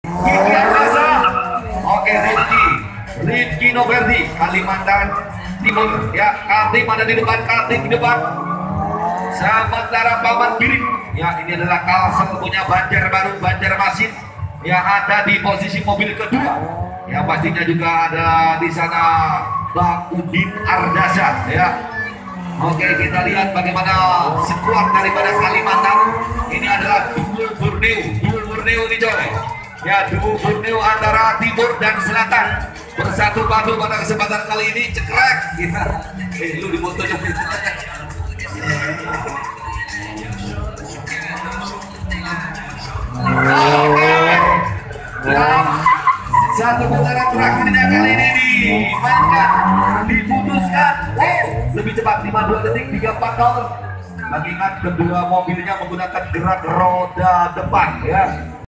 Kiki Arasa. Oke, Rizky Noverdi, Kalimantan Timur. Ya, Kaltim ada di depan, Kaltim di depan. Sementara Paman Giring, ya ini adalah Kalsel punya Banjarbaru, Banjarmasin yang ada di posisi mobil kedua. Ya pastinya juga ada di sana Bang Udin Ardasa. Ya, oke, kita lihat bagaimana skuad daripada Kalimantan. Ini adalah duel Borneo nih coy. Ya, duel Borneo antara timur dan selatan bersatu padu pada kesempatan kali ini. Cekrek kita. Lu di motor juga. Satu putaran terakhirnya kali ini dimainkan, diputuskan. Lebih cepat 52 detik 340. Mengingat kedua mobilnya menggunakan gerak roda depan ya.